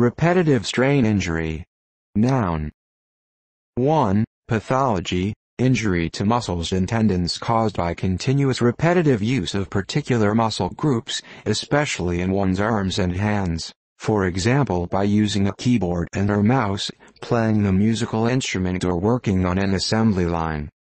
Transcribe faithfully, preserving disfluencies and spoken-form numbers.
Repetitive strain injury. Noun. one. Pathology, injury to muscles and tendons caused by continuous repetitive use of particular muscle groups, especially in one's arms and hands, for example by using a keyboard and or mouse, playing a musical instrument or working on an assembly line.